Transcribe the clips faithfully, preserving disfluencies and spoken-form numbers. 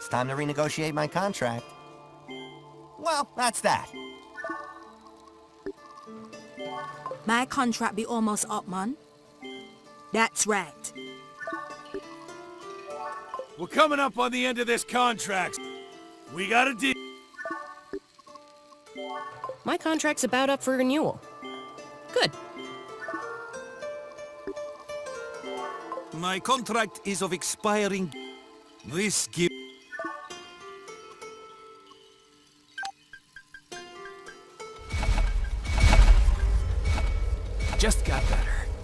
it's time to renegotiate my contract. Well, that's that. My contract be almost up, man. That's right. We're coming up on the end of this contract. We got a deal. My contract's about up for renewal. Good. My contract is of expiring. This gives... Just got better.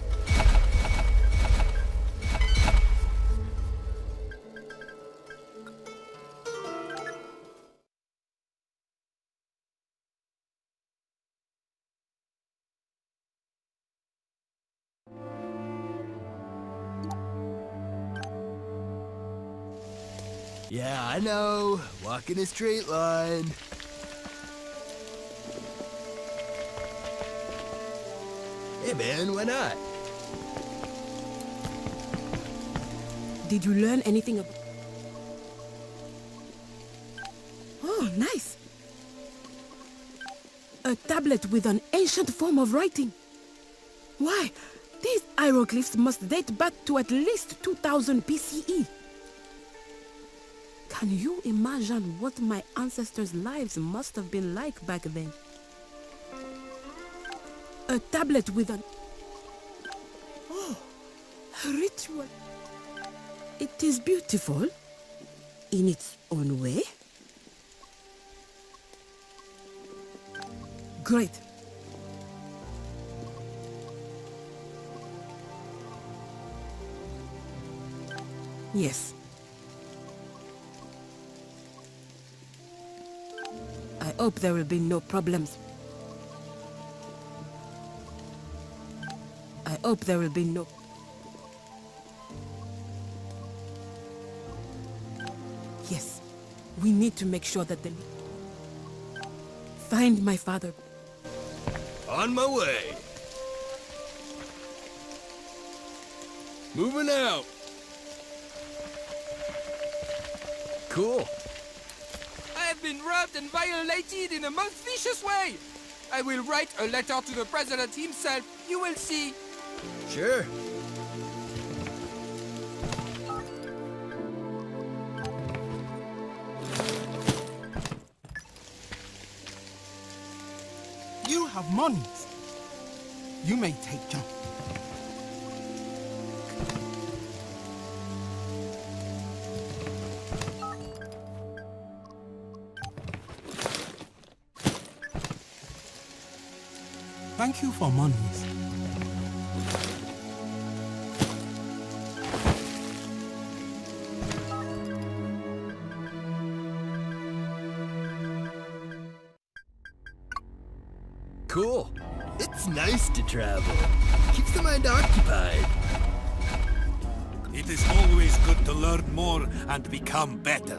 Yeah, I know. Walk in a straight line. Hey man, why not? Did you learn anything about... Oh, nice. A tablet with an ancient form of writing. Why, these hieroglyphs must date back to at least two thousand B C E. Can you imagine what my ancestors' lives must have been like back then? A tablet with an... Oh, a ritual. It is beautiful, in its own way. Great. Yes. I hope there will be no problems. I hope there will be no... Yes, we need to make sure that the... Find my father. On my way. Moving out. Cool. I have been robbed and violated in a most vicious way. I will write a letter to the president himself. You will see. Sure. You have monies. You may take John. Thank you for monies. Cool. It's nice to travel. Keeps the mind occupied. It is always good to learn more and become better.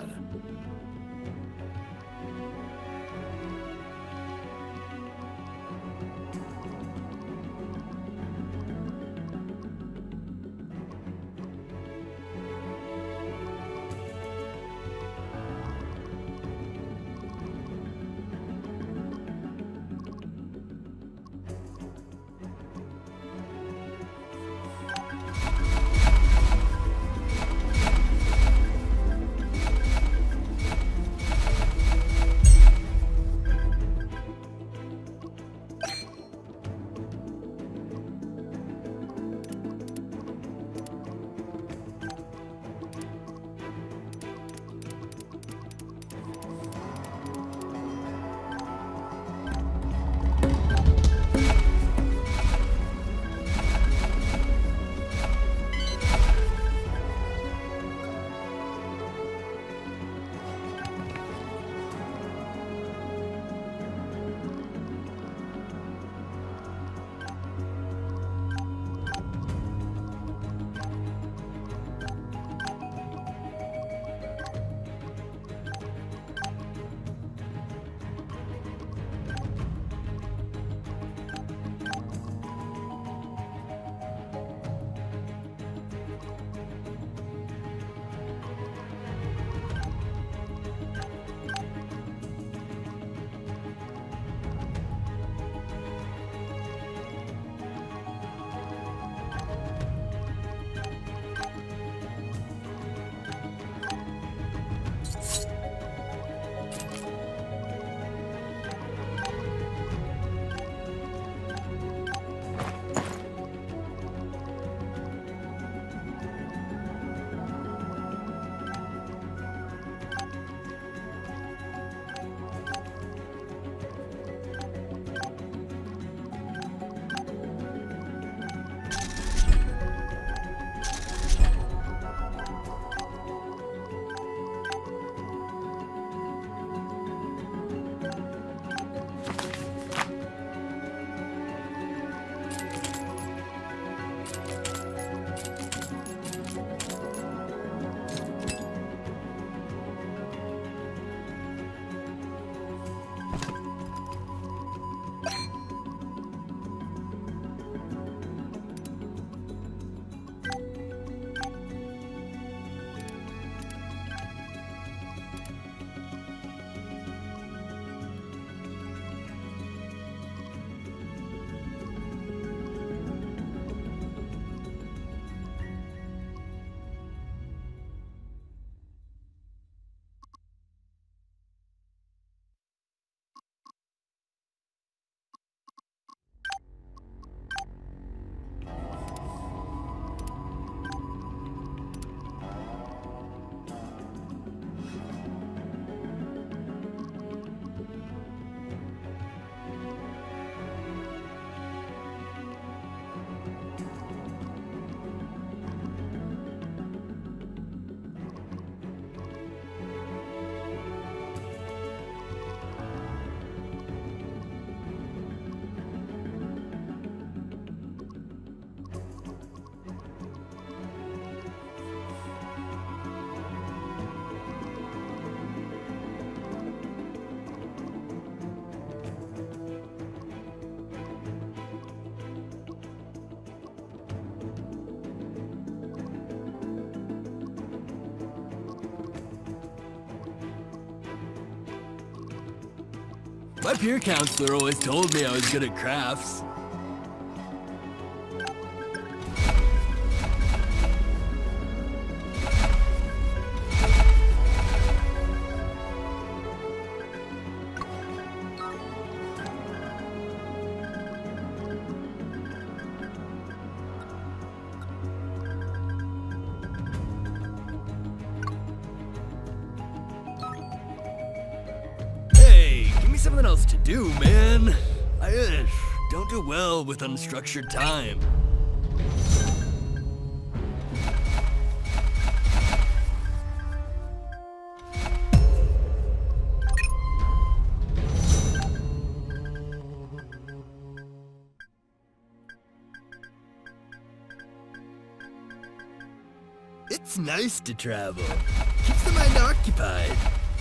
My peer counselor always told me I was good at crafts. Something else to do, man. I uh, don't do well with unstructured time. It's nice to travel. Keeps the mind occupied.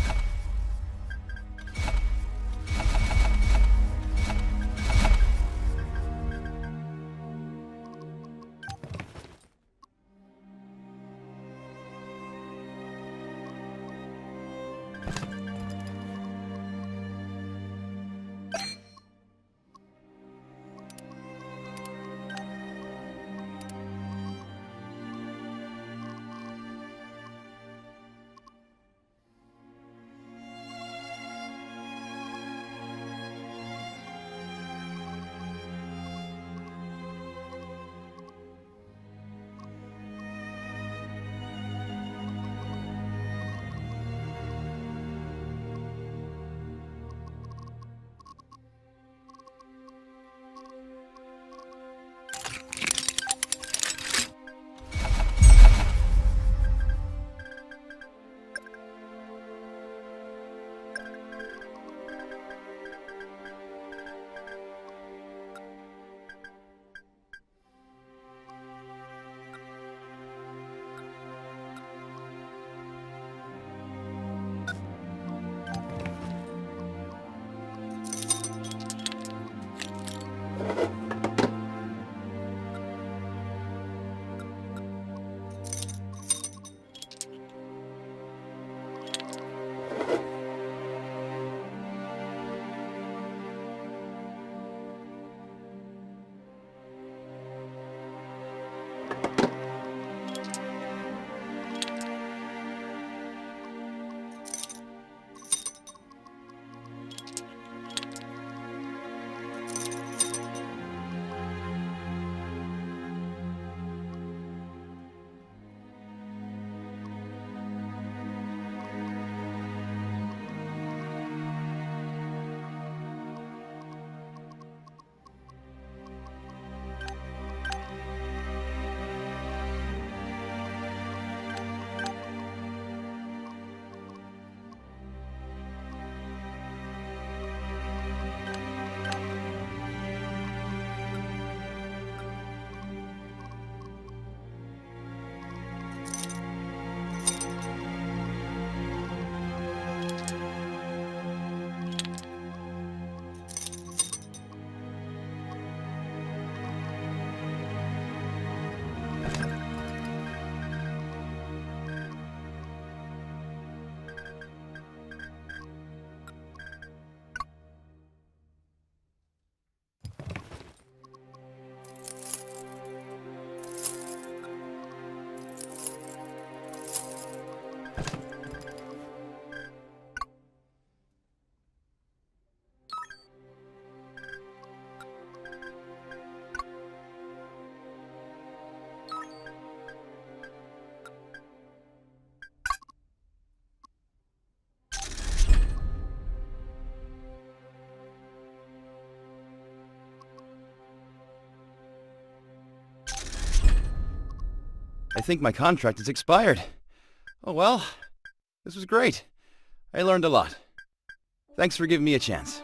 I think my contract is expired. Oh well, this was great. I learned a lot. Thanks for giving me a chance.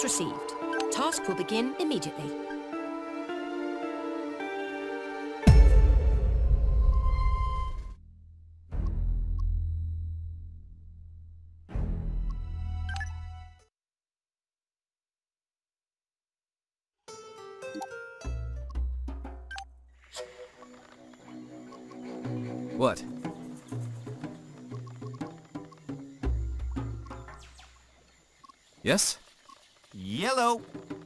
Request received. Task will begin immediately. What? Yes? Yellow.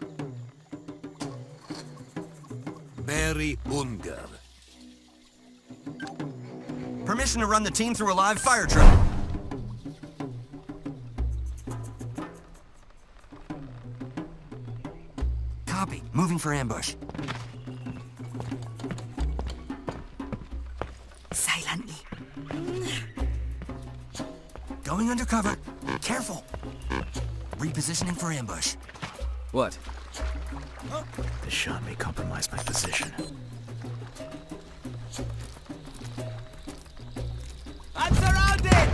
Mary Unger. Permission to run the team through a live fire drill. Copy. Moving for ambush. Silently. Going undercover. Careful. Repositioning for ambush. What? The shot may compromise my position. I'm surrounded!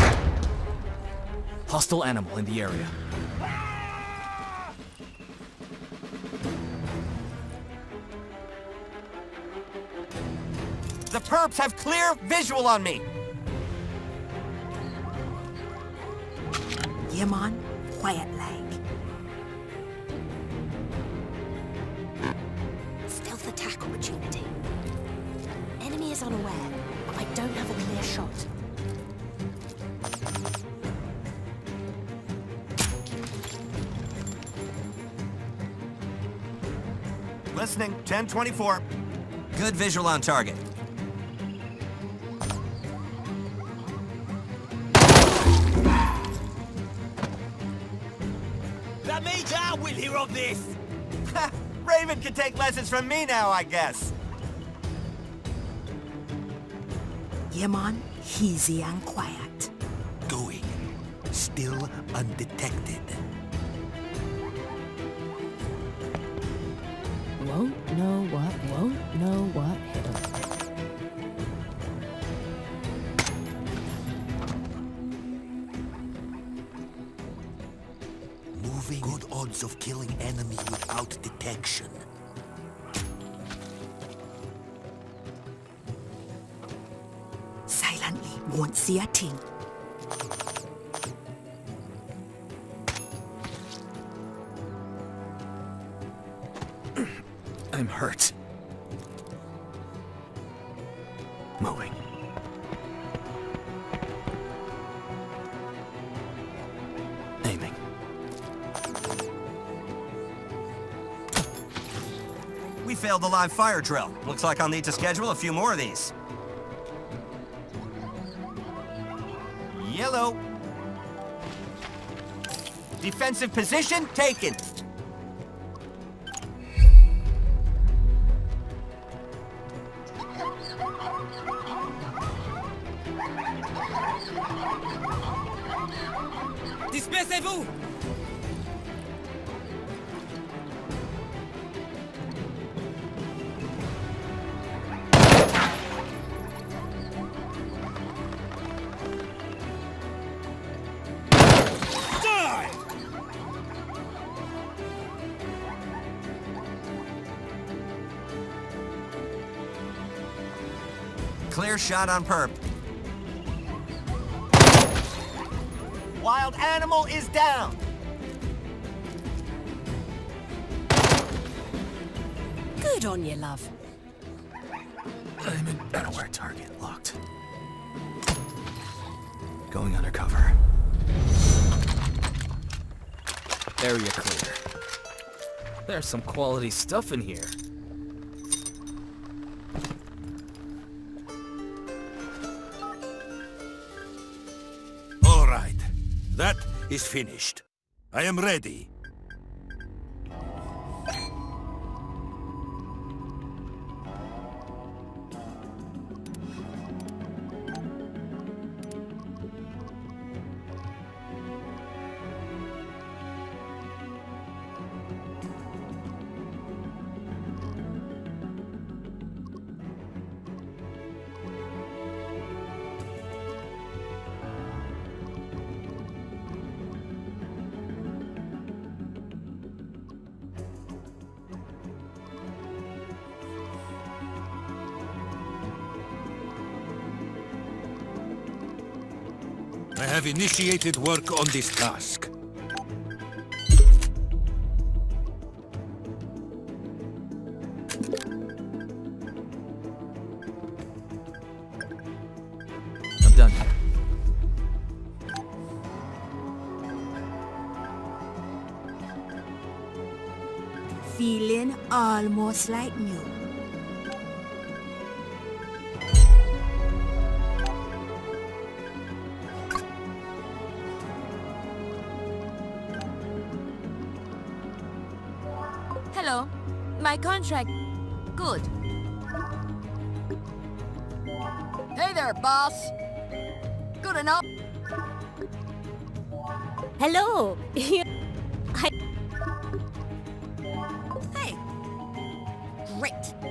Hostile animal in the area. The perps have clear visual on me! Yeah, man. Quiet like. Stealth attack opportunity. Enemy is unaware, but I don't have a clear shot. Listening, ten twenty-four. Good visual on target. That means I will hear of this! Raven can take lessons from me now, I guess. Yeah, man. Easy and quiet. Going. Still undetected. Won't know what, won't know what hit him. Moving. Good odds of killing enemy without detection. Silently. Won't see a thing. I'm hurt. Moving. Aiming. We failed the live fire drill. Looks like I'll need to schedule a few more of these. Yellow. Defensive position taken. Dispersez-vous! Clear shot on perp. Wild animal is down. Good on you, love. I'm an unaware target locked. Going undercover. Area clear. There's some quality stuff in here. All right. That is finished. I am ready. I have initiated work on this task. I'm done here. Feeling almost like new. Hello. My contract... Good. Hey there, boss. Good enough. Hello. I... Hey. Great.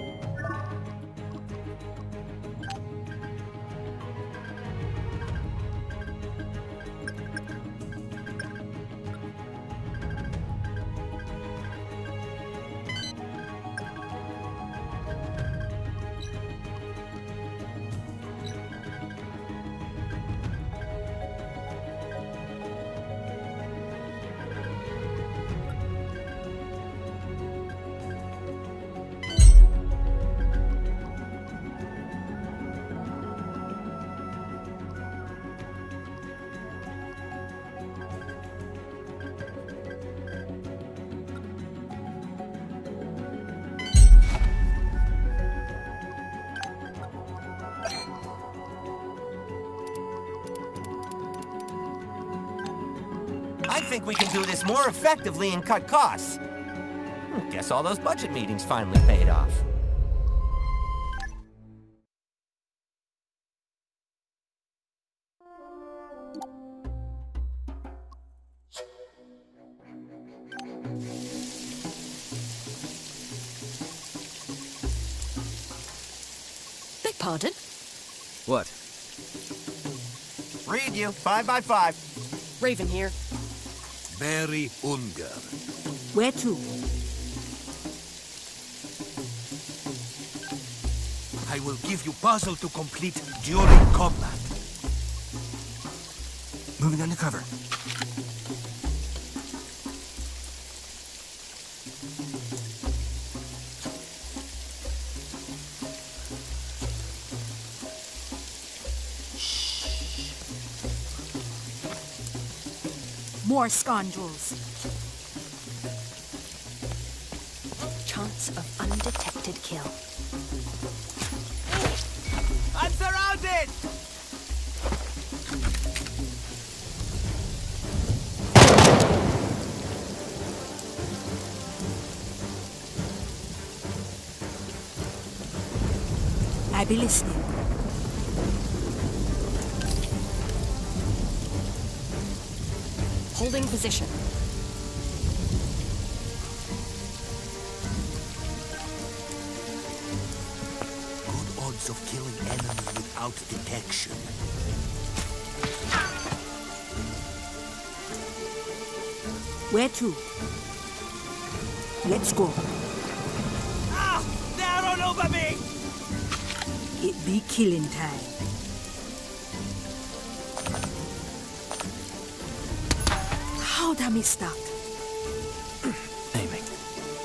I think we can do this more effectively and cut costs. Guess all those budget meetings finally paid off. Beg pardon? What? Read you, five by five. Raven here. Very Unger. Where to? I will give you puzzle to complete during combat. Moving undercover. More scoundrels. Chance of undetected kill. I'm surrounded! I be listening. Holding position. Good odds of killing enemy without detection. Where to? Let's go. Ah! They're all over me! It be killing time. How'd I miss that? Aiming.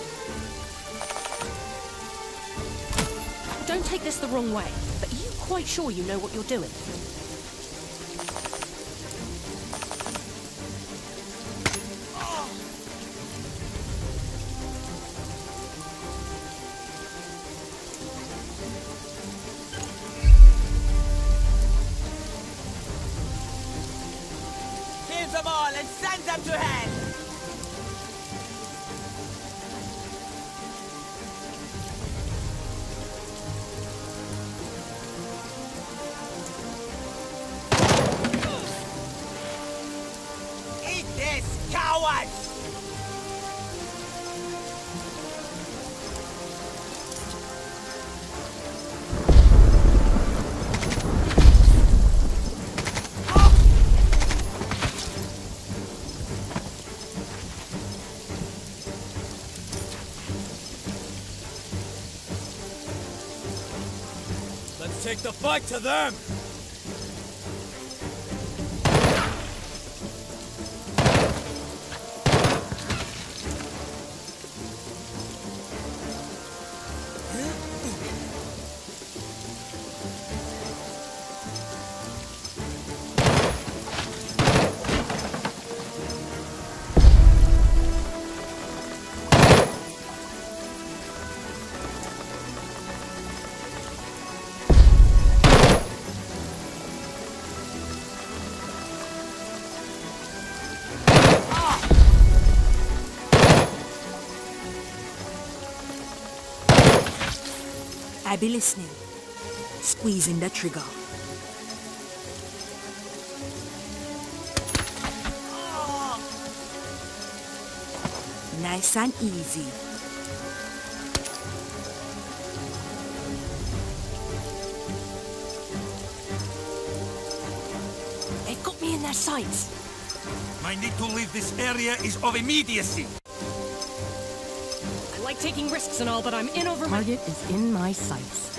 Don't take this the wrong way, but are you quite sure you know what you're doing? Kill them all and send them to hell! Eat this, cowards! Let's take the fight to them! I be listening. Squeezing the trigger. Nice and easy. They've got me in their sights. My need to leave this area is of immediacy. I like taking risks and all, but I'm in over my... Target is in my sights.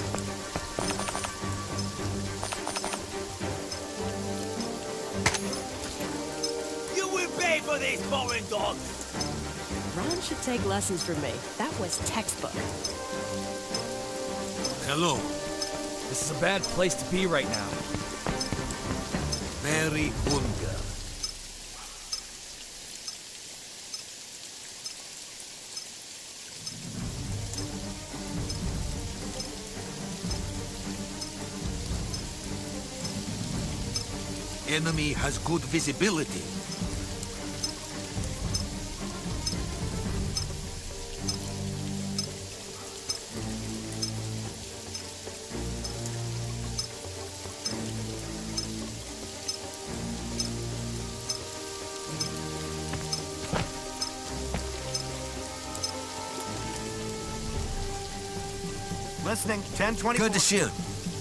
You will pay for this, foreign dog! Ron should take lessons from me. That was textbook. Hello. This is a bad place to be right now. Very Ungar. Enemy has good visibility. Listening, ten twenty. Good to shoot.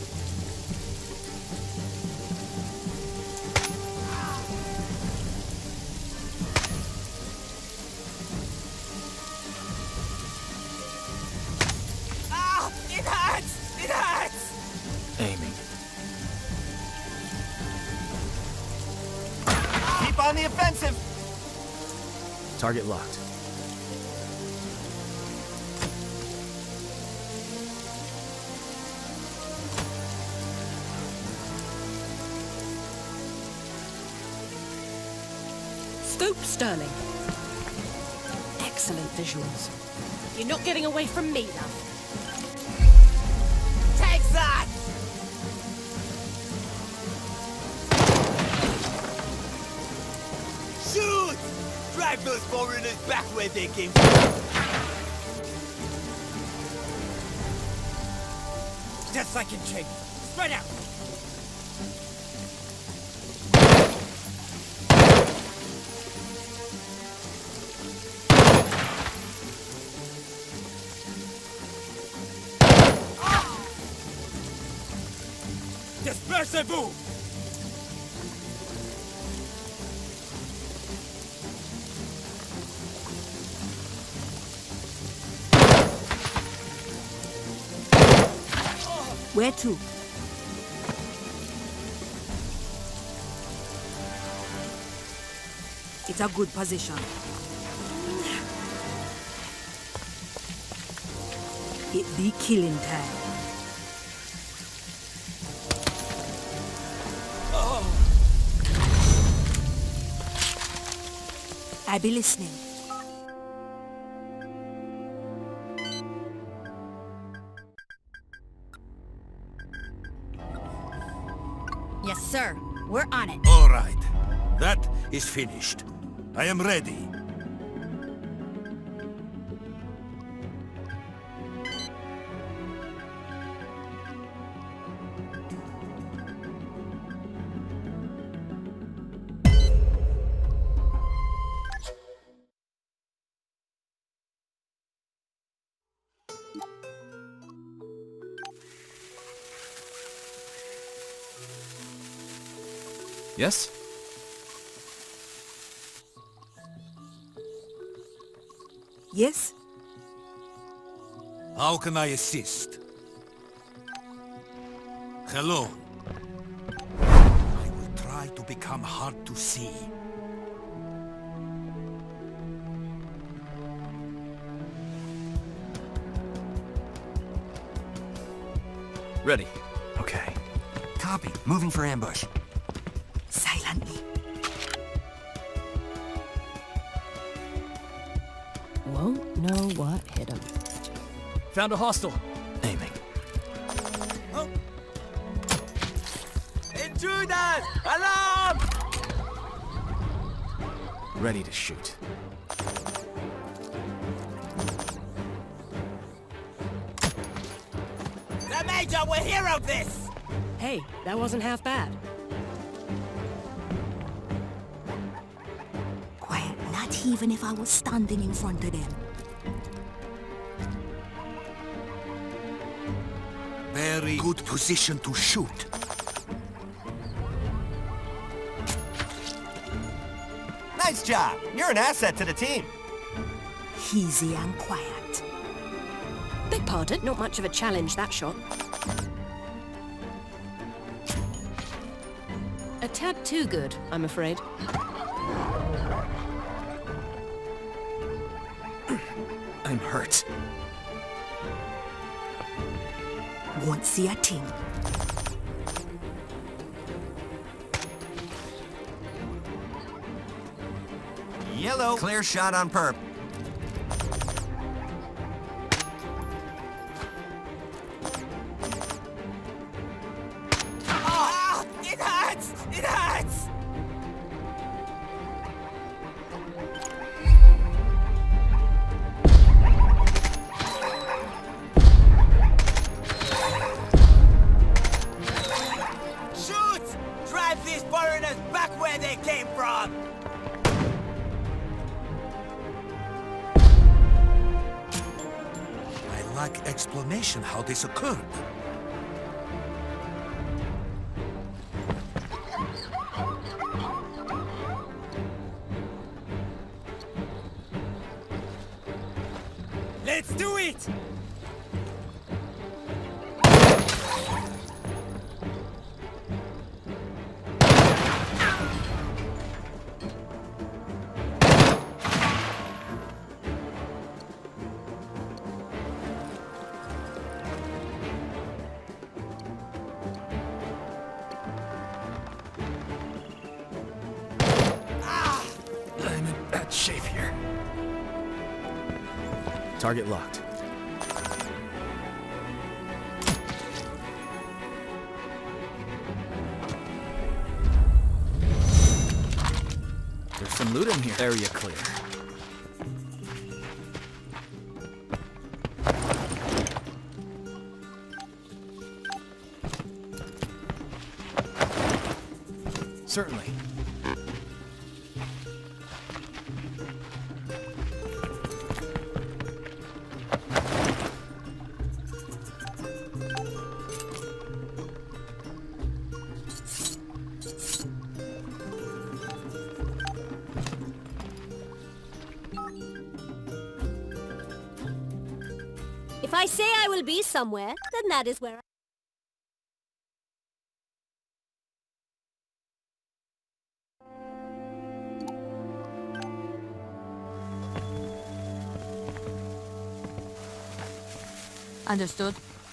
Ah! It hurts! It hurts! Aiming. Keep on the offensive! Target locked. Scoop Sterling. Excellent visuals. You're not getting away from me, love. Take that! Shoot! Drive those foreigners back where they came from. Just like in Ching. Spread out! Dispersez-vous! Where to? It's a good position. It be killing time. I be listening. Yes, sir. We're on it. All right. That is finished. I am ready. Yes? Yes? How can I assist? Hello. I will try to become hard to see. Ready. Okay. Copy. Moving for ambush. Silently. Won't know what hit him. Found a hostile. Aiming. Oh. Intruders! Alarm! Ready to shoot. Major will hear of this! Hey, that wasn't half bad. Quiet, not even if I was standing in front of them. Very good position to shoot. Nice job! You're an asset to the team. Easy and quiet. Beg pardon, not much of a challenge, that shot. A tad too good, I'm afraid. I'm hurt. Won't see a thing. Yellow. Clear shot on perp. Ah! It hurts! It hurts! Shoot! Drive these foreigners back where they came from! I lack explanation how this occurred. Let's do it! I'm in bad shape here. Target locked. There's some loot in here. Area clear. Certainly. If I say I will be somewhere, then that is where I... Understood.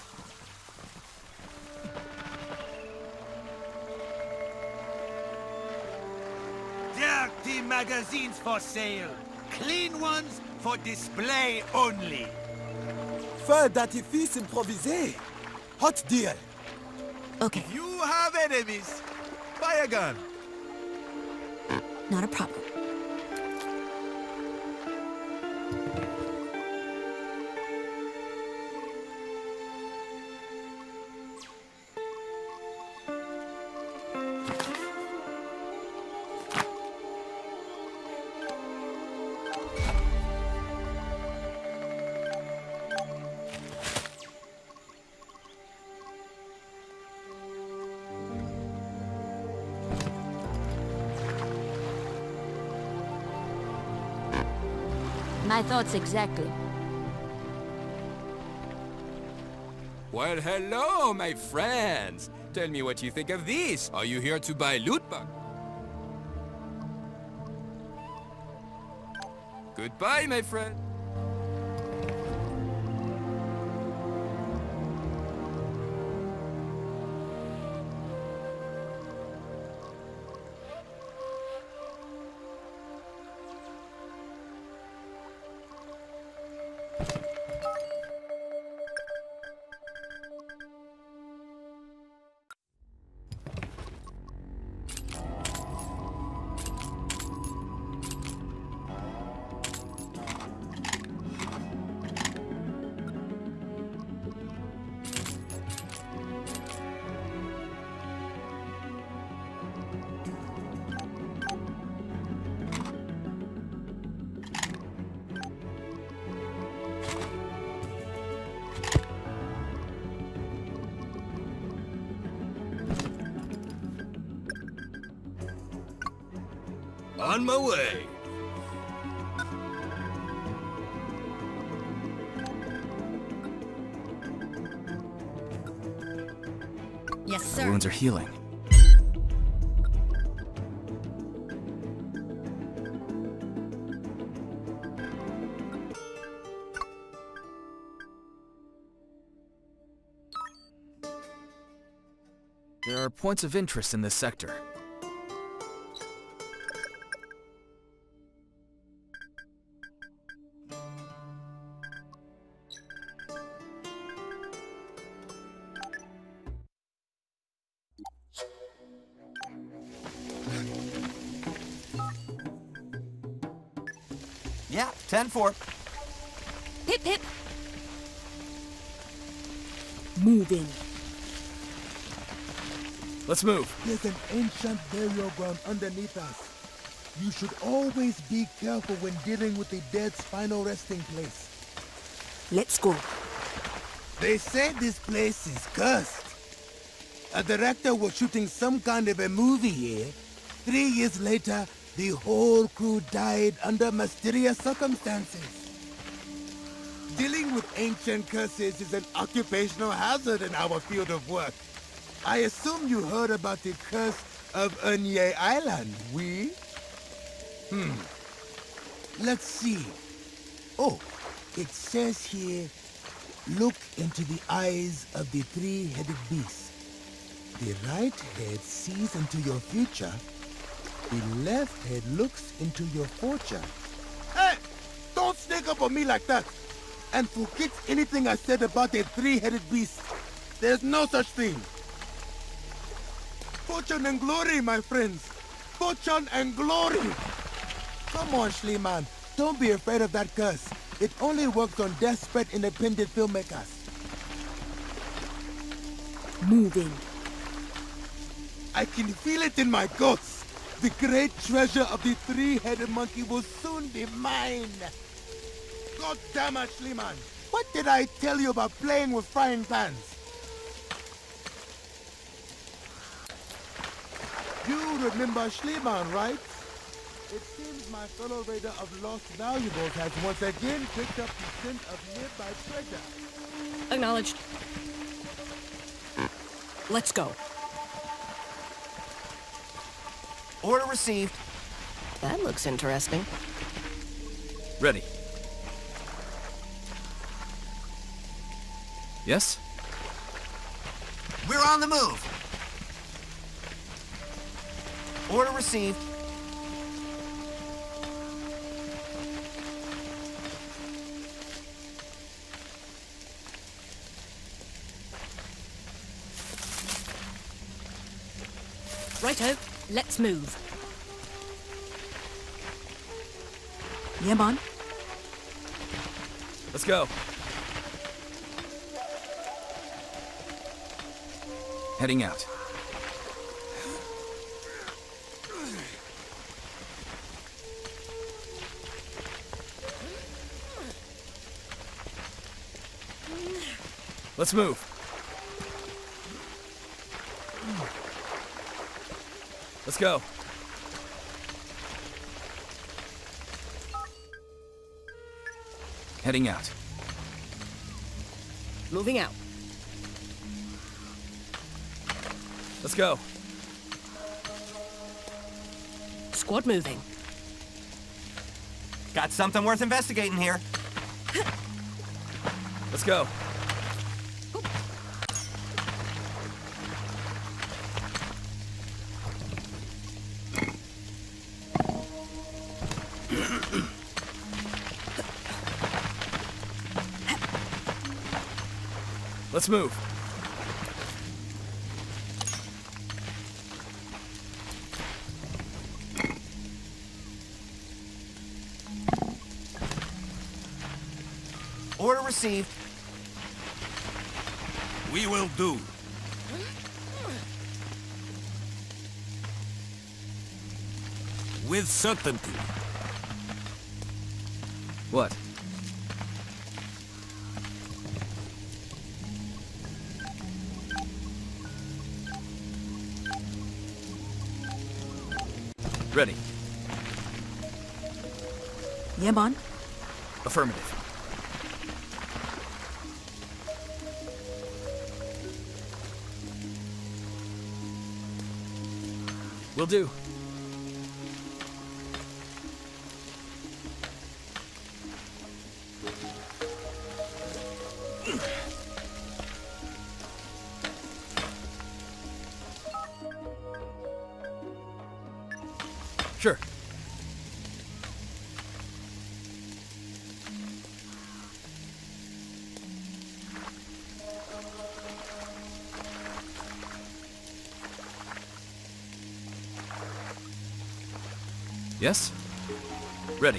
Dirty magazines for sale. Clean ones for display only. Feu d'artifice improvisé. Hot deal. Okay, If you have enemies, buy a gun. not a problem. My thoughts exactly. Well, hello, my friends. Tell me what you think of this. Are you here to buy loot box? Goodbye, my friend. On my way. Yes, The sir. wounds are healing. There are points of interest in this sector. Yeah, ten four. Pip, pip. Moving. Let's move. There's an ancient burial ground underneath us. You should always be careful when dealing with the dead's final resting place. Let's go. They say this place is cursed. A director was shooting some kind of a movie here. Three years later, the whole crew died under mysterious circumstances. Dealing with ancient curses is an occupational hazard in our field of work. I assume you heard about the curse of Unye Island, we? Hmm. Let's see. Oh, it says here, look into the eyes of the three-headed beast. The right head sees into your future. The left head looks into your fortune. Hey! Don't sneak up on me like that! And forget anything I said about the three-headed beast. There's no such thing. Fortune and glory, my friends. Fortune and glory. Come on, Schliemann. Don't be afraid of that curse. It only works on desperate independent filmmakers. Moving. I can feel it in my guts. The great treasure of the three-headed monkey will soon be mine. God damn it, Schliemann. What did I tell you about playing with frying pans? You remember Schliemann, right? It seems my fellow raider of lost valuables has once again picked up the scent of nearby treasure. Acknowledged. Let's go. Order received. That looks interesting. Ready. Yes? We're on the move. Order received. Righto, let's move. Yeah, man. Let's go. Heading out. Let's move. Let's go. Heading out. Moving out. Let's go. Squad moving. Got something worth investigating here. Let's go. Let's move. Order received. We will do. With certainty. What? Ready. Yeah, man. Affirmative. Will do. Sure. Yes? Ready.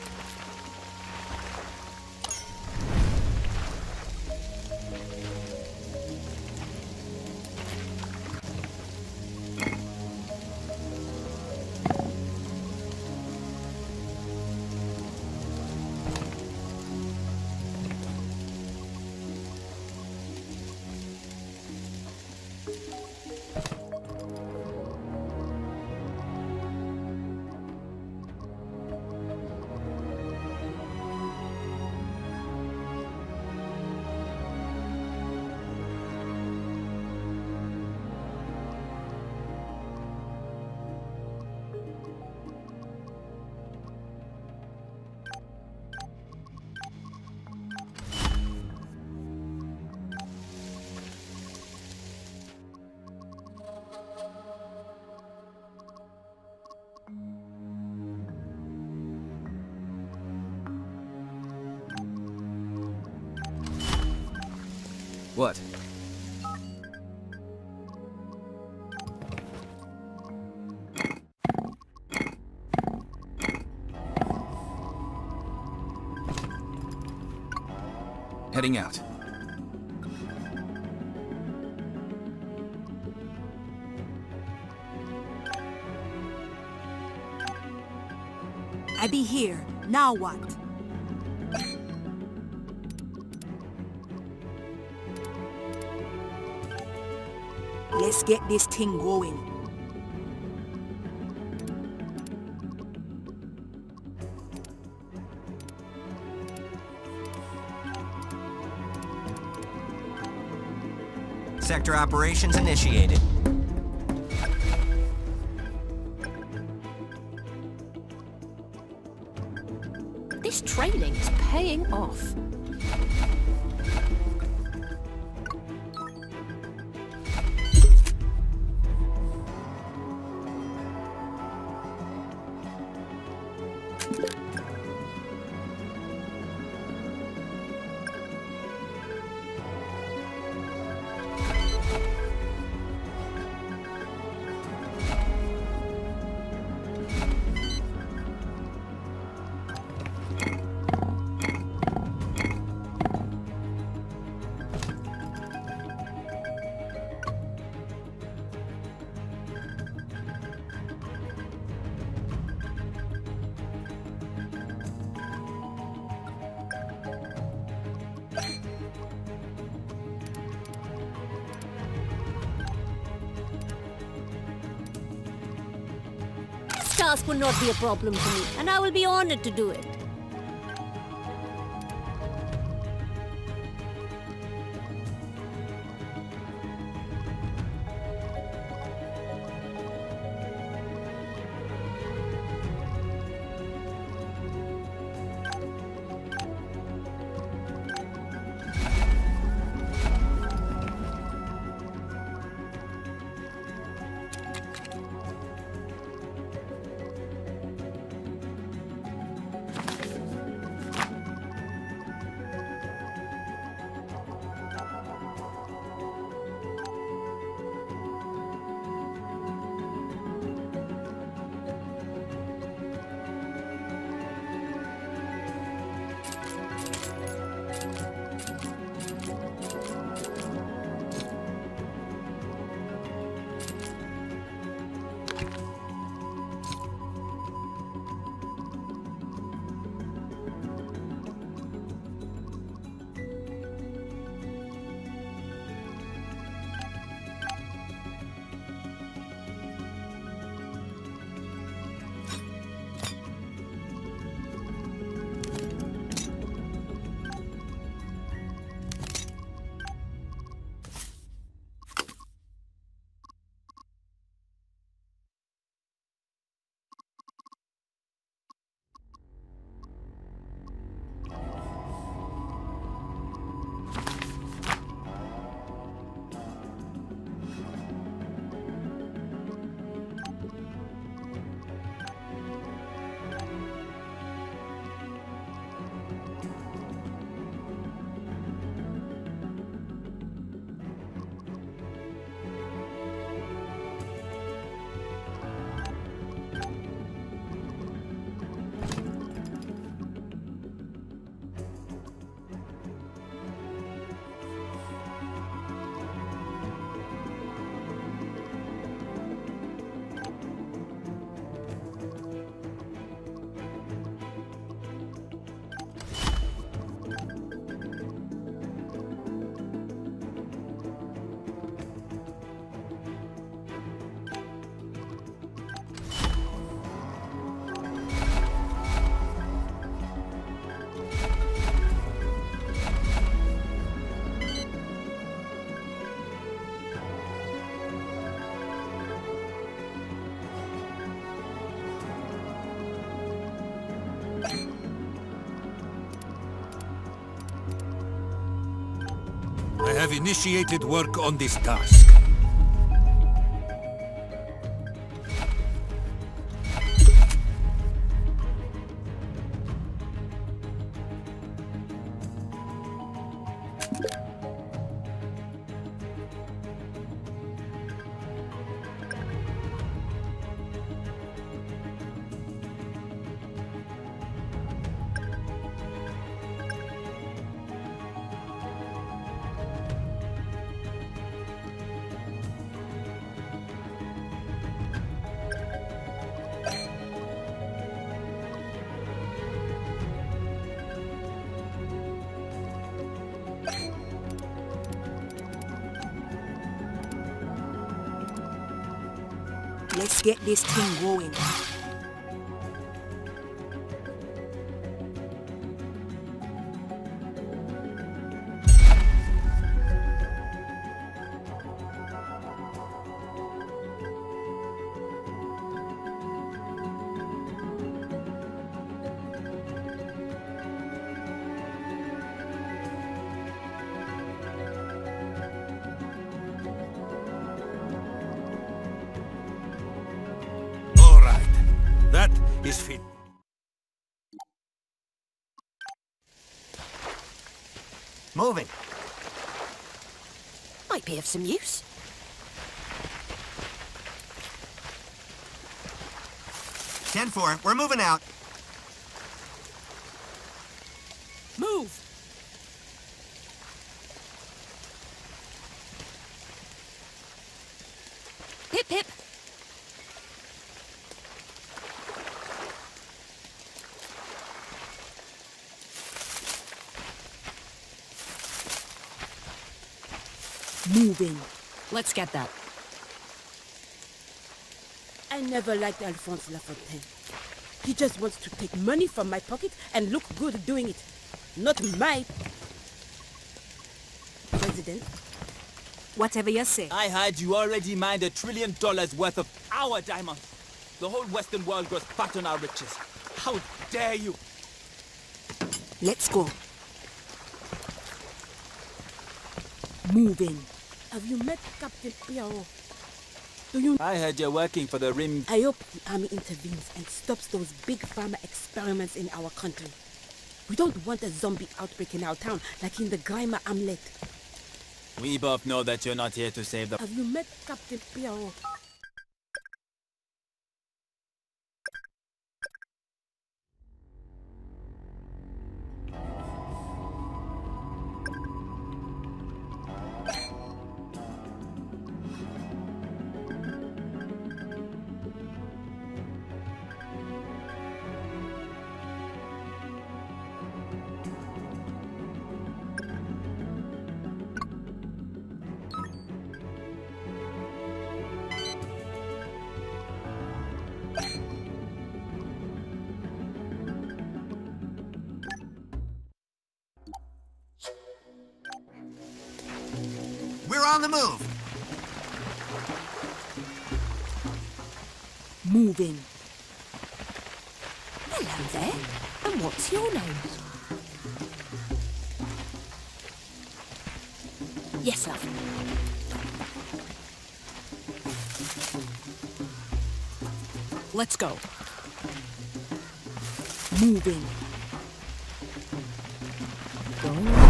What? Heading out. I be here. Now what? Let's get this thing going. Sector operations initiated. This training is paying off. This task will not be a problem to me, and I will be honored to do it. have initiated work on this task. Let's get this thing going. That is fit. Moving. Might be of some use. ten four, we're moving out. Move! Hip hip! Moving. Let's get that. I never liked Alphonse Lafontaine. He just wants to take money from my pocket and look good doing it. Not my president. Whatever you say. I heard you already mined a trillion dollars worth of our diamonds. The whole Western world grows fat on our riches. How dare you? Let's go. Moving. Have you met Captain Pierrot? Do you... I heard you're working for the Rim... I hope the army intervenes and stops those big pharma experiments in our country. We don't want a zombie outbreak in our town, like in the Grimer Hamlet. We both know that you're not here to save the... Have you met Captain Pierrot? We're on the move. Moving. Hello there. And what's your name? Yes, love. Let's go. Moving. Go.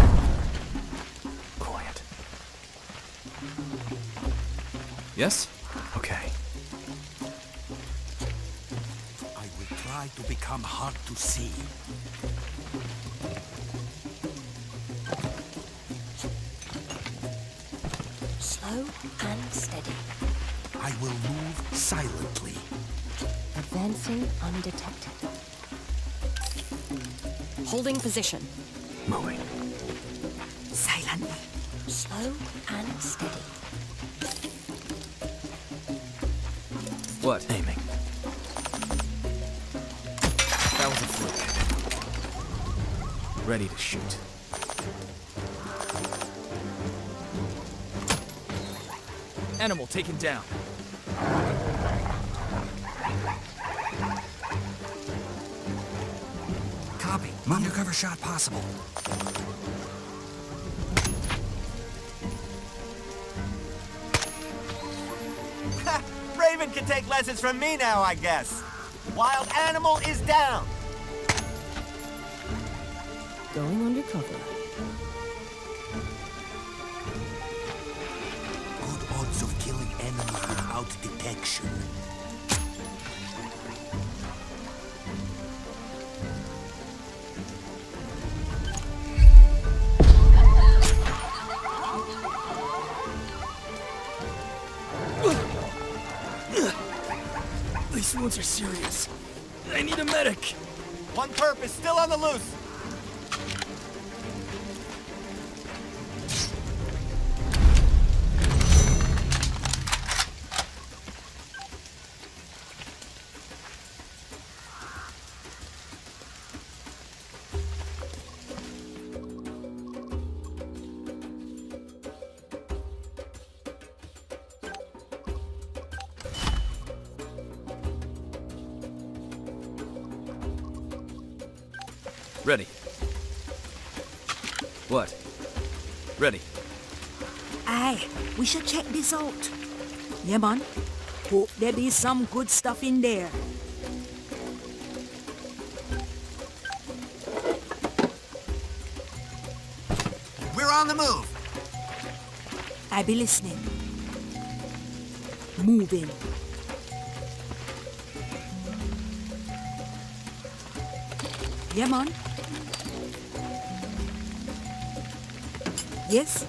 Yes? Okay. I will try to become hard to see. Slow and steady. I will move silently. Advancing undetected. Holding position. Moving. Silently. Slow and steady. What? Aiming. That was a fluke. Ready to shoot. Animal taken down. Copy. Undercover shot possible. Ha! Raven can take lessons from me now, I guess. Wild animal is down. Going undercover. Good odds of killing enemy without detection. These wounds are serious. I need a medic. One perp is still on the loose. Ready. What? Ready. Aye, we should check this out. Yeah, man. Hope there be some good stuff in there. We're on the move. I be listening. Moving. Yeah, man. Yes?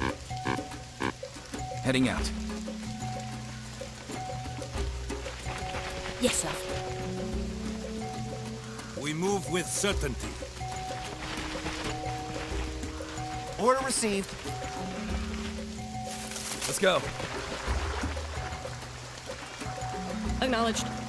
Heading out. Yes, sir. We move with certainty. Order received. Let's go. Acknowledged.